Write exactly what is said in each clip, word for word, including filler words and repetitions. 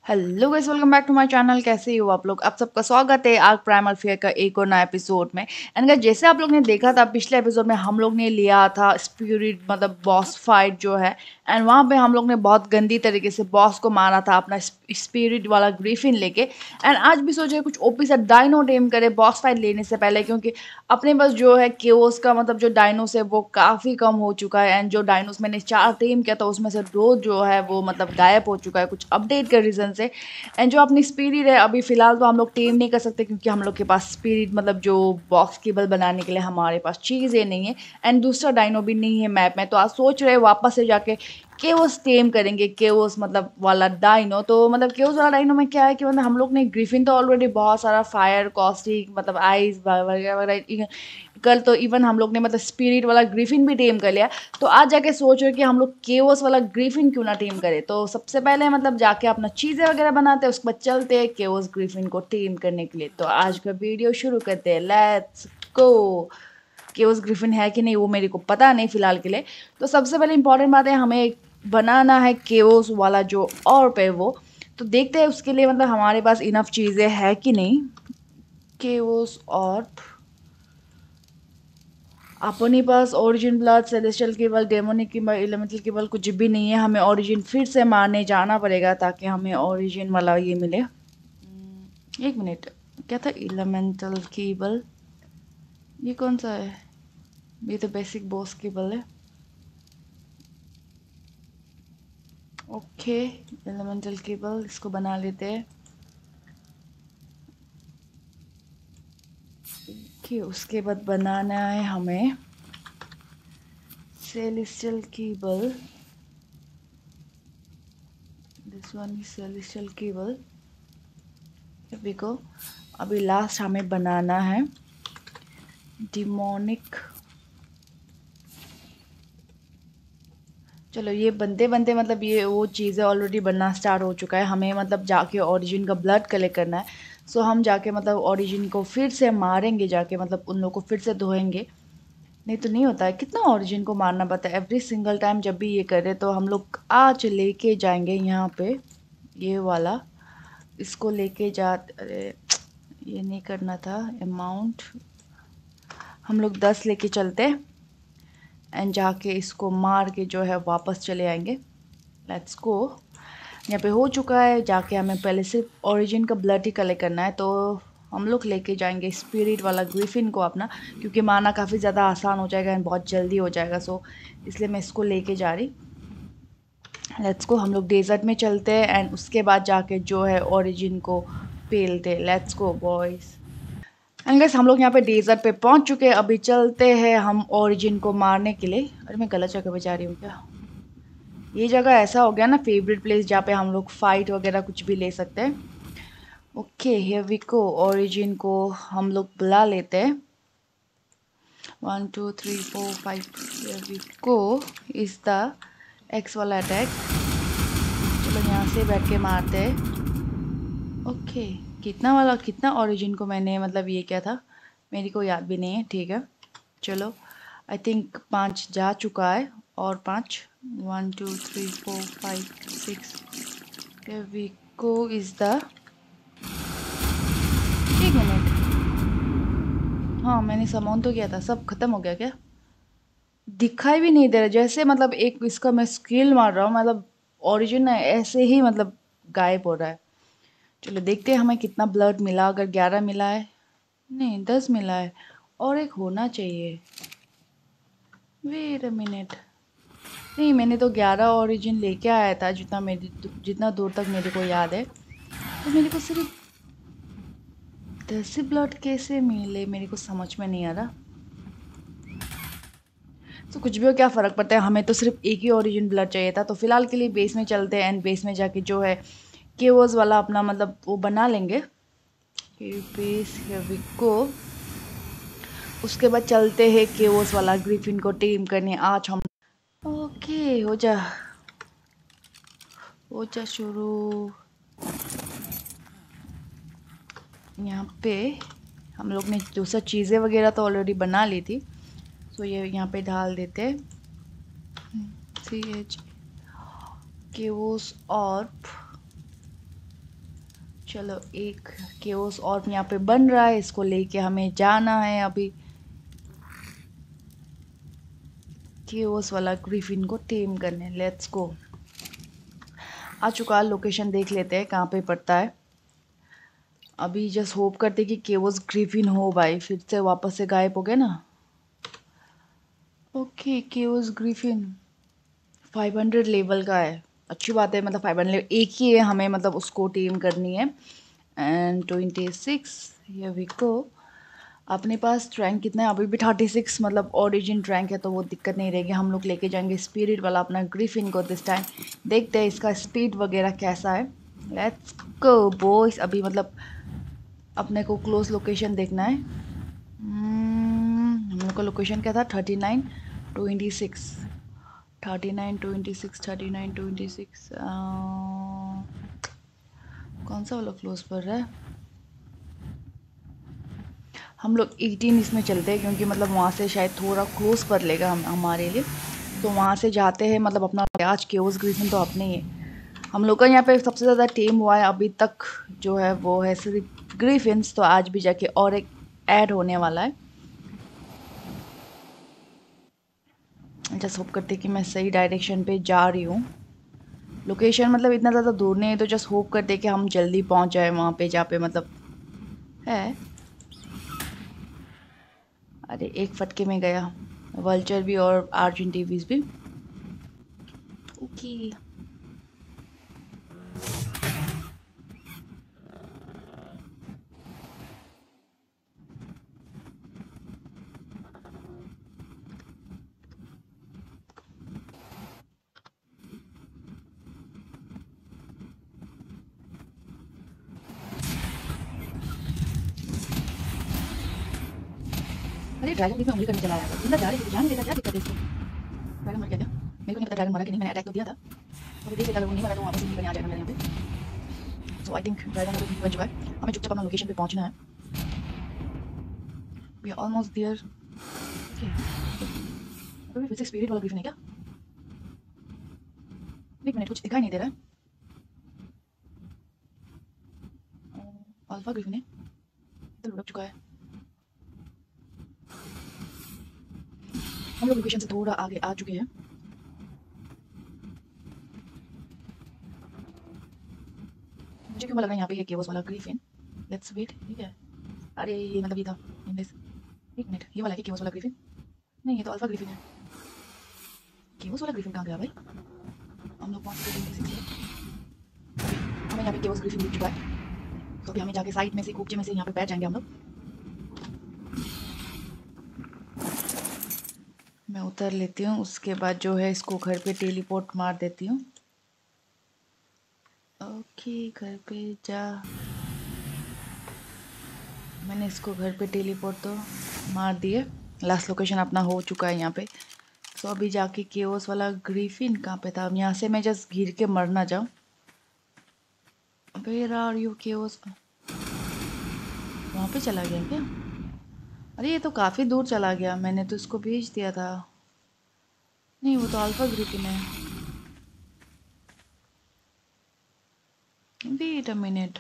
Hello guys, welcome back to my channel. कैसे हो आप लोग? आप सबका स्वागत है आर्क प्राइमल फेयर का एक और नया एपिसोड में। एंड गाइस, जैसे आप लोग ने देखा था पिछले एपिसोड में, हम लोग ने लिया था स्पिरिट मतलब बॉस फाइट जो है। एंड वहाँ पे हम लोग ने बहुत गंदी तरीके से बॉस को मारा था अपना स्पिरिट वाला ग्रिफिन लेके। एंड आज भी सोचे कुछ ओपी सा डायनो टेम करे बॉस फाइट लेने से पहले, क्योंकि अपने पास जो है केओस का मतलब जो डायनोस है वो काफ़ी कम हो चुका है। एंड जो डायनोस मैंने चार टेम किया था उसमें से दो जो है वो मतलब गायब हो चुका है कुछ अपडेट के रीज़न से। एंड जो अपनी स्पिरिट है अभी फ़िलहाल तो हम लोग टेम नहीं कर सकते, क्योंकि हम लोग के पास स्पिरिट मतलब जो बॉक्स केबल बनाने के लिए हमारे पास चीज़ें नहीं है। एंड दूसरा डायनो भी नहीं है मैप में, तो आज सोच रहे वापस से जाके केओस टेम करेंगे। केओस मतलब वाला डायनो, तो मतलब केओस वाला डायनो में क्या है कि मतलब हम लोग ने ग्रिफिन तो ऑलरेडी बहुत सारा फायर कॉस्टिक मतलब आइस वगैरह वगैरह कल तो इवन हम लोग ने मतलब स्पिरिट वाला ग्रिफिन भी टेम कर लिया। तो आज जाके सोच रहे कि हम लोग केओस वाला ग्रिफिन क्यों ना टेम करें। तो सबसे पहले मतलब जाके अपना चीज़ें वगैरह बनाते हैं, उसके बाद चलते हैं केओस ग्रिफिन को टेम करने के लिए। तो आज का वीडियो शुरू करते हैं, लेट्स गो। केओस ग्रिफिन है कि नहीं वो मेरे को पता नहीं फिलहाल के लिए। तो सबसे पहले इंपॉर्टेंट बात है, हमें बनाना है केओस वाला जो ऑर्ब है वो। तो देखते हैं उसके लिए मतलब हमारे पास इनफ चीज़ें है कि नहीं। केओस ऑर्ब अपने पास origin blood celestial cable demonic cable elemental cable कुछ भी नहीं है। हमें ओरिजिन फिर से मारने जाना पड़ेगा ताकि हमें ओरिजिन वाला ये मिले। एक मिनट, क्या था एलिमेंटल केबल? ये कौन सा है? ये तो बेसिक बॉस केबल है। ओके, एलिमेंटल केबल इसको बना लेते हैं। कि उसके बाद बनाना है हमें celestial cable. This one is celestial cable. देखो अभी लास्ट हमें बनाना है डिमोनिक। चलो ये बनते बनते मतलब ये वो चीज़ें ऑलरेडी बनना स्टार्ट हो चुका है। हमें मतलब जाके ओरिजिन का ब्लड कलेक्ट करना है। सो हम जाके मतलब ओरिजिन को फिर से मारेंगे, जाके मतलब उन लोगों को फिर से धोएंगे। नहीं तो नहीं होता है, कितना ओरिजिन को मारना पड़ता है एवरी सिंगल टाइम जब भी ये करे। तो हम लोग आज लेके जाएंगे यहाँ पे ये वाला, इसको लेके जा। अरे ये नहीं करना था अमाउंट, हम लोग दस लेके चलते एंड जाके इसको मार के जो है वापस चले आएंगे। Let's go. यहाँ पे हो चुका है, जाके हमें पहले सिर्फ ओरिजिन का ब्लड ही कलेक्ट करना है। तो हम लोग लेके जाएंगे स्पिरिट वाला ग्रिफिन को अपना, क्योंकि मारना काफ़ी ज़्यादा आसान हो जाएगा एंड बहुत जल्दी हो जाएगा। सो इसलिए मैं इसको लेके जा रही। लेट्स गो, हम लोग डेजर्ट में चलते हैं एंड उसके बाद जाके जो है ओरिजिन को पेलते। Let's go boys. And guys, हम लोग यहाँ पे डेजर्ट पे पहुँच चुके हैं। अभी चलते हैं हम ओरिजिन को मारने के लिए। अरे मैं गलत जगह पे जा रही हूँ क्या? ये जगह ऐसा हो गया ना फेवरेट प्लेस जहाँ पे हम लोग फाइट वगैरह कुछ भी ले सकते हैं। Okay here we go. Origin को हम लोग बुला लेते हैं। One two three four five here we go is the X वाला अटैक। चलो यहाँ से बैठ के मारते हैं। ओके, कितना वाला कितना ओरिजिन को मैंने मतलब ये क्या था मेरे को याद भी नहीं है। ठीक है चलो, आई थिंक पाँच जा चुका है और पाँच। One two three four five six we go is the. एक मिनट, हाँ मैंने सामान तो किया था, सब खत्म हो गया क्या? दिखाई भी नहीं दे रहा, जैसे मतलब एक इसका मैं स्किल मार रहा हूँ मतलब ओरिजिन है ऐसे ही मतलब गायब हो रहा है। चलो देखते हैं हमें कितना ब्लड मिला। अगर ग्यारह मिला है, नहीं दस मिला है, और एक होना चाहिए। वेट अ मिनट, नहीं मैंने तो ग्यारह ओरिजिन लेके आया था जितना मेरी जितना दूर तक मेरे को याद है। तो मेरे को सिर्फ दस ही ब्लड कैसे मिले मेरे को समझ में नहीं आ रहा। तो कुछ भी हो क्या फ़र्क पड़ता है, हमें तो सिर्फ एक ही ओरिजिन ब्लड चाहिए था। तो फिलहाल के लिए बेस में चलते हैं एंड बेस में जाके जो है केओस वाला अपना मतलब वो बना लेंगे। Base here we go. उसके बाद चलते हैं केओस वाला ग्रिफिन को टीम करने आज हम। ओके हो जा हो जा शुरू। यहाँ पे हम लोग ने दूसरा चीज़ें वगैरह तो ऑलरेडी बना ली थी। सो ये यहाँ पे डाल देते हैं सी एच केओस ऑर्ब। चलो एक केओस और यहाँ पे बन रहा है, इसको लेके हमें जाना है अभी केओस वाला ग्रिफिन को टेम करने। Let's go. आ चुका, लोकेशन देख लेते हैं कहाँ पे पड़ता है। अभी जस्ट होप करते कि केओस ग्रिफिन हो भाई, फिर से वापस से गायब हो गए ना। Okay chaos griffin five hundred level का है, अच्छी बात है। मतलब फाइव हंड्रेड लेवल एक ही है हमें, मतलब उसको टीम करनी है। एंड ट्वेंटी सिक्स ये वी को अपने पास रैंक कितना है अभी भी थर्टी सिक्स, मतलब ओरिजिन रैंक है तो वो दिक्कत नहीं रहेगी। हम लोग लेके जाएंगे स्पिरिट वाला अपना ग्रिफिन को दिस टाइम। देखते हैं इसका स्पीड वगैरह कैसा है। Let's go boys. अभी मतलब अपने को क्लोज लोकेशन देखना है। hmm, हम लोग का लोकेशन क्या था? Thirty nine twenty six thirty nine twenty six thirty nine twenty six कौन सा वाला क्लोज पर रहा है? हम लोग एटीन इसमें चलते हैं क्योंकि मतलब वहाँ से शायद थोड़ा क्लोज पर लेगा हम हमारे लिए, तो वहाँ से जाते हैं। मतलब अपना आज केओस ग्रिफिन तो अपने ही है। हम लोग का यहाँ पे सबसे ज़्यादा टीम हुआ है अभी तक जो है वो है सिर्फ ग्रिफिन्स, तो आज भी जाके और एक ऐड होने वाला है। जस्ट होप करते कि मैं सही डायरेक्शन पे जा रही हूँ। लोकेशन मतलब इतना ज़्यादा दूर नहीं है, तो जस्ट होप करते कि हम जल्दी पहुँच जाए वहाँ पे जहाँ पे मतलब है। अरे एक फटके में गया। वल्चर भी और आर्जन टीवीज भी। ओके अरे ड्रैगन भी मैं उंगली करने चला आया था, जिंदा जा रही थी, जाने देता, क्या दिक्कत है इसको? ड्रैगन मर गया क्या? मेरे को नहीं पता ड्रैगन मरा कि नहीं, मैंने अटैक तो दिया था। अभी देख लेता, अगर वो नहीं मरा तो वापस उंगली करने आ जाएगा मेरे यहाँ पे। सो आई थिंक ड्रैगन अभी बन चुका है, हमें चुपचाप अपना लोकेशन पे पहुंचना है। We are almost there. Okay अभी फिर से स्पिरिट वाला ग्रिफिन है क्या? एक मिनट, कुछ दिखाई नहीं दे रहा है। अल्फा ग्रिफिन है, इधर लुढ़क चुका है। हम लोग लोकेशन से थोड़ा आगे आ चुके हैं। मुझे क्यों लगा यहाँ पे ये केओस वाला ग्रिफिन। Let's wait. ठीक है, अरे ये मतलब ये था इनलेस। एक मिनट, ये वाला है केओस वाला ग्रिफिन? नहीं, ये तो अल्फा ग्रिफिन है। केओस वाला ग्रिफिन कहाँ गया भाई? हम लोग पहुँच गए ट्वेंटी सिक्स पे। हमें यहाँ पे केओस ग्रिफिन दिख चुका है, तो अभी हमें जाके साइड में से कूपचे में से यहाँ पे बैठ जाएंगे हम लोग। मैं उतर लेती हूँ, उसके बाद जो है इसको घर पे टेलीपोर्ट मार देती हूँ। ओके घर पे जा। मैंने इसको घर पे टेलीपोर्ट तो मार दिए। लास्ट लोकेशन अपना हो चुका है यहाँ पे। तो अभी जाके केओस वाला ग्रिफिन कहाँ पे था? अब यहाँ से मैं जस्ट गिर के मर ना जाऊँ। Where are you chaos? वहाँ पे चला गया क्या? अरे ये तो काफ़ी दूर चला गया, मैंने तो इसको भेज दिया था। नहीं, वो तो अल्फा ग्रिफिन है। Wait a minute.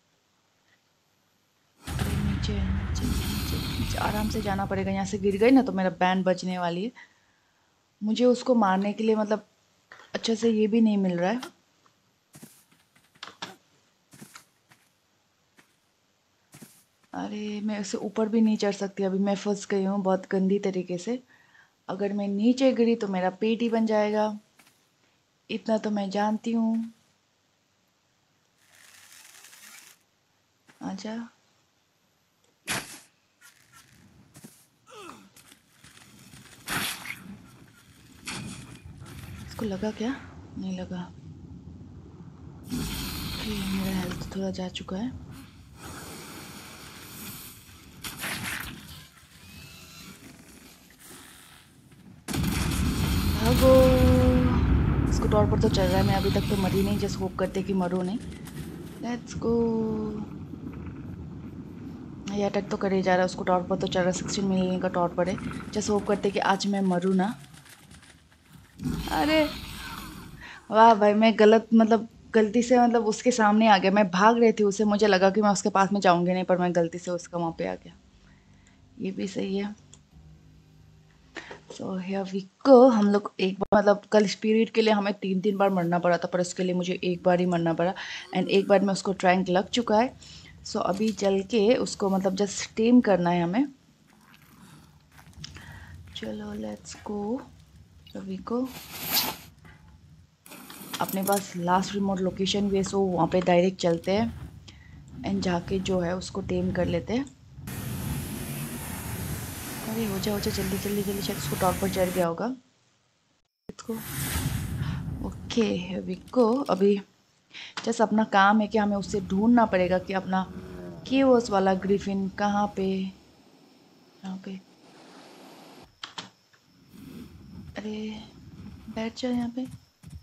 नीचे नीचे नीचे नीचे आराम से जाना पड़ेगा। यहाँ से गिर गई ना तो मेरा बैंड बजने वाली है। मुझे उसको मारने के लिए मतलब अच्छे से ये भी नहीं मिल रहा है। अरे मैं उससे ऊपर भी नहीं चढ़ सकती, अभी मैं फंस गई हूँ बहुत गंदी तरीके से। अगर मैं नीचे गिरी तो मेरा पेट ही बन जाएगा, इतना तो मैं जानती हूँ। आजा। इसको लगा क्या? नहीं लगा। ओके मेरा हेल्थ थोड़ा जा चुका है। भागो। इसको टॉर पर तो चल रहा है, मैं अभी तक तो मरी नहीं, जस्ट होप करते कि मरो नहीं। Let's go. ये अटैक तो करे जा रहा है, उसको टॉर पर तो चल रहा है, सिक्सटीन मिलियन का टॉर पर है। जस्ट होप करते कि आज मैं मरूँ ना। अरे वाह भाई, मैं गलत मतलब गलती से मतलब उसके सामने आ गया। मैं भाग रही थी उससे, मुझे लगा कि मैं उसके पास में जाऊंगी नहीं, पर मैं गलती से उसका वहाँ पे आ गया। ये भी सही है। So here we go. हम लोग एक बार मतलब कल स्पिरिट के लिए हमें तीन तीन बार मरना पड़ा था, पर उसके लिए मुझे एक बार ही मरना पड़ा। एंड एक बार में उसको ट्रैंक लग चुका है। सो so, अभी चल के उसको मतलब जस्ट टेम करना है हमें। चलो लेट्स गो। अभी को अपने पास लास्ट रिमोट लोकेशन भी है, सो वहाँ पे डायरेक्ट चलते हैं एंड जाके जो है उसको टेम कर लेते हैं। अरे हो जा हो जा जल्दी जल्दी जल्दी, शायद उसको टॉप पर चढ़ गया होगा। इसको ओके अभी को अभी जस्ट अपना काम है कि हमें उससे ढूंढना पड़ेगा कि अपना केओस वाला ग्रिफिन कहाँ पे। यहाँ पे अरे बैठ जाओ यहाँ पे।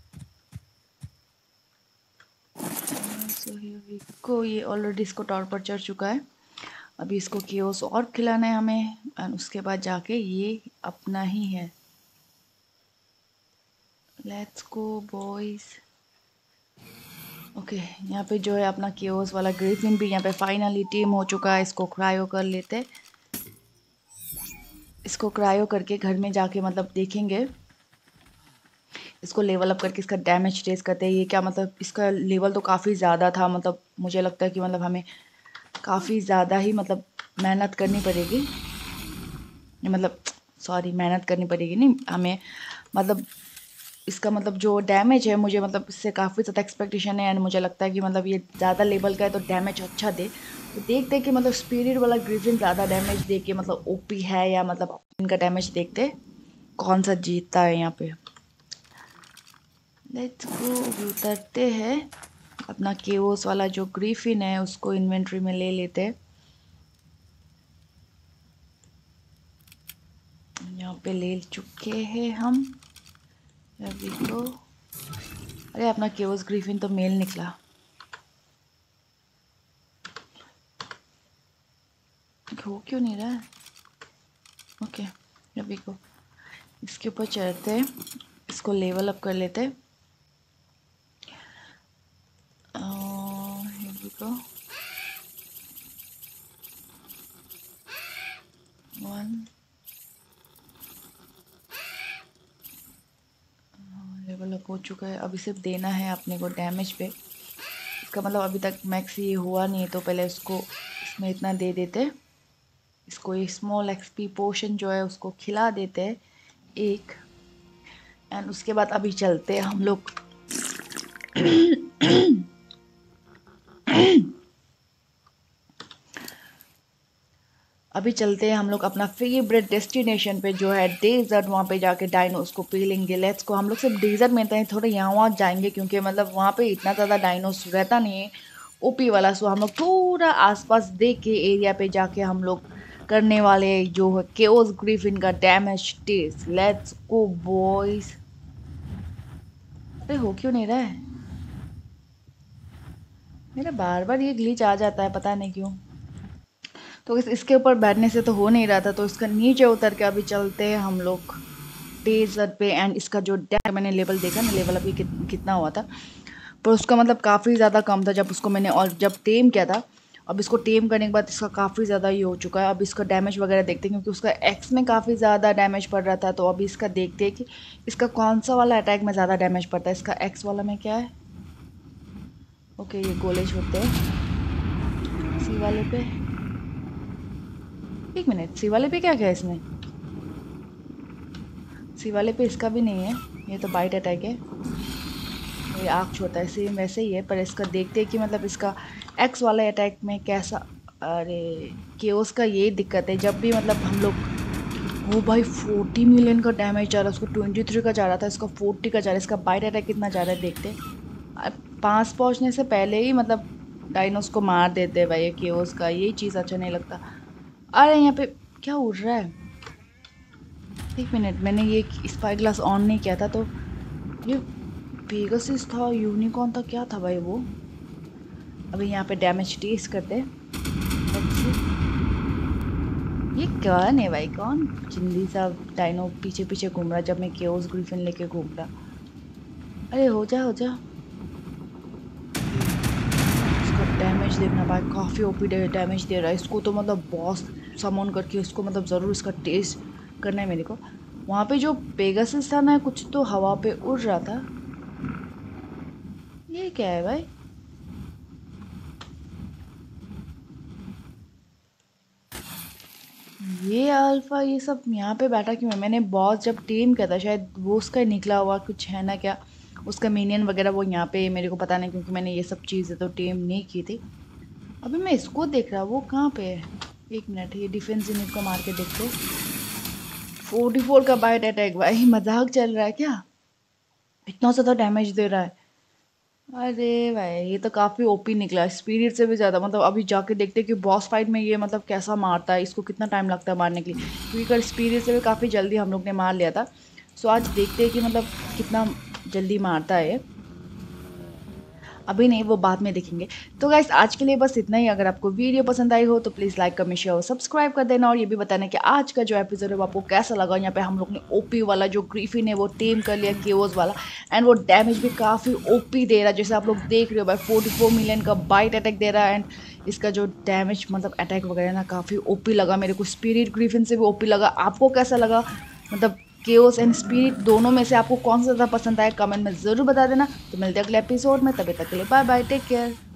सो हियर को ये ऑलरेडी इसको टॉर पर चढ़ चुका है। अभी इसको केओस और खिलाना है हमें एंड उसके बाद जाके ये अपना ही है। Let's go boys. ओके यहाँ पे जो है अपना केओस वाला ग्रिफिन भी यहाँ पे फाइनली टीम हो चुका है। इसको क्रायो कर लेते। इसको क्रायो करके घर में जाके मतलब देखेंगे, इसको लेवल अप करके इसका डैमेज टेस्ट करते हैं। ये क्या मतलब इसका लेवल तो काफ़ी ज़्यादा था, मतलब मुझे लगता है कि मतलब हमें काफ़ी ज़्यादा ही मतलब मेहनत करनी पड़ेगी। मतलब सॉरी मेहनत करनी पड़ेगी नहीं हमें, मतलब इसका मतलब जो डैमेज है मुझे मतलब इससे काफ़ी ज़्यादा एक्सपेक्टेशन है एंड मुझे लगता है कि मतलब ये ज़्यादा लेवल का है तो डैमेज अच्छा दे। तो देखते हैं कि मतलब स्पिरिट वाला ग्रिफिन ज़्यादा डैमेज दे के मतलब ओपी है या मतलब इनका डैमेज देखते कौन सा जीतता है यहाँ पे। लेट्स गो उतरते हैं। अपना केओस वाला जो ग्रिफिन है उसको इन्वेंट्री में ले लेते हैं। यहाँ पे ले चुके हैं हम। अभी तो अरे अपना केओस ग्रिफिन तो मेल निकला। हो क्यों नहीं रहा है? ओके अभी को इसके ऊपर चढ़ते हैं, इसको लेवल अप कर लेते हैं। को वन लेवल अप हो चुका है। अभी सिर्फ देना है अपने को डैमेज पे। इसका मतलब अभी तक मैक्स ये हुआ नहीं है तो पहले उसको इसमें इतना दे देते। इसको ये स्मॉल एक्सपी पोशन जो है उसको खिला देते हैं एक। एंड उसके बाद अभी चलते हैं हम लोग अभी चलते हैं हम लोग अपना फेवरेट डेस्टिनेशन पे जो है डेजर्ट। वहाँ पे जाके डायनोस को पी लेंगे। लेट्स को हम लोग सिर्फ डेजर्ट में हैं, थोड़े यहाँ वहाँ जाएंगे क्योंकि मतलब वहाँ पे इतना ज़्यादा डायनोस रहता नहीं है ओपी वाला। सो हम लोग थोड़ा आसपास देख के एरिया पे जाके हम लोग करने वाले जो है केओस ग्रिफिन का damage test. Let's go boys. अरे हो क्यों नहीं रहा है? मेरा बार बार ये ग्लिच आ जाता है, पता नहीं क्यों। तो इस इसके ऊपर बैठने से तो हो नहीं रहा था, तो इसका नीचे उतर के अभी चलते हैं हम लोग डेजर्ट पे। एंड इसका जो डैम मैंने लेवल देखा ना, लेवल अभी कि, कितना हुआ था, पर उसका मतलब काफ़ी ज़्यादा कम था जब उसको मैंने और जब टेम किया था। अब इसको टेम करने के बाद इसका काफ़ी ज़्यादा ये हो चुका है। अब इसका डैमेज वगैरह देखते हैं क्योंकि उसका एक्स में काफ़ी ज़्यादा डैमेज पड़ रहा था। तो अभी इसका देखते हैं कि इसका कौन सा वाला अटैक में ज़्यादा डैमेज पड़ता है। इसका एक्स वाला में क्या है? ओके ये गोले छोड़ते हैं। सी वाले पे एक मिनट, सी वाले पे क्या क्या है इसमें? सी वाले पे इसका भी नहीं है, ये तो बाइट अटैक है। ये आँख छोड़ता है सेम वैसे ही है, पर इसका देखते हैं कि मतलब इसका एक्स वाला अटैक में कैसा। अरे केओस का ये दिक्कत है जब भी मतलब हम लोग, ओ भाई फोर्टी मिलियन का डैमेज जा रहा है, उसको ट्वेंटी थ्री का जा रहा था, इसका फोर्टी का जा रहा है। इसका बाइट अटैक कितना जा रहा है देखते। पास पहुंचने से पहले ही मतलब डायनोस को मार देते हैं भाई। केओस का यही चीज़ अच्छा नहीं लगता। अरे यहाँ पे क्या उड़ रहा है? एक मिनट, मैंने ये स्पाई ग्लास ऑन नहीं किया था। तो ये पेगासस था, यूनिकॉर्न था, क्या था भाई वो? अभी यहाँ पे डैमेज टेस्ट करते हैं। ये कौन है भाई? कौन चिंदी सा डायनो पीछे पीछे घूम रहा जब मैं केओस ग्रिफिन लेके घूम रहा? अरे हो जा हो जा। डैमेज देखना भाई, काफ़ी ओपी डैमेज दे रहा है इसको। तो मतलब बॉस समन करके इसको मतलब ज़रूर इसका टेस्ट करना है मेरे को। वहाँ पे जो पेगासस था ना, कुछ तो हवा पे उड़ रहा था। ये क्या है भाई? ये अल्फा ये सब यहाँ पे बैठा क्यों है? मैंने बॉस जब टेम किया था शायद वो उसका निकला हुआ कुछ है ना क्या, उसका मिनियन वगैरह वो यहाँ पे मेरे को पता नहीं, क्योंकि मैंने ये सब चीज़ें तो टेम नहीं की थी। अभी मैं इसको देख रहा, वो कहाँ पे है? एक मिनट, ये डिफेंस यूनिट को मार के देखते। फोर्टी फोर का बाइट अटैक भाई, मजाक चल रहा है क्या? इतना ज़्यादा डैमेज दे रहा है। अरे भाई ये तो काफ़ी ओपी निकला, स्पिरिट से भी ज़्यादा। मतलब अभी जाके देखते हैं कि बॉस फाइट में ये मतलब कैसा मारता है, इसको कितना टाइम लगता है मारने के लिए, क्योंकि कल स्पिरिट से भी काफ़ी जल्दी हम लोग ने मार लिया था। सो आज देखते हैं कि मतलब कितना जल्दी मारता है। अभी नहीं, वो बाद में देखेंगे। तो गाइस आज के लिए बस इतना ही। अगर आपको वीडियो पसंद आई हो तो प्लीज़ लाइक कमेंट शेयर और सब्सक्राइब कर देना, और ये भी बताना कि आज का जो एपिसोड है वो आपको कैसा लगा। यहाँ पे हम लोग ने ओपी वाला जो ग्रीफिन है वो टेम कर लिया, केओस वाला, एंड वो डैमेज भी काफ़ी ओपी दे रहा है, जैसे आप लोग देख रहे हो भाई। फोर्टी फोर मिलियन का बाइट अटैक दे रहा है, एंड इसका जो डैमेज मतलब अटैक वगैरह ना काफ़ी ओपी लगा मेरे को। स्पिरिट ग्रीफिन से भी ओपी लगा। आपको कैसा लगा? मतलब केओस एंड स्पिरिट दोनों में से आपको कौन सा ज़्यादा पसंद आया, कमेंट में ज़रूर बता देना। तो मिलते हैं अगले एपिसोड में, तभी तक के लिए बाय बाय, टेक केयर।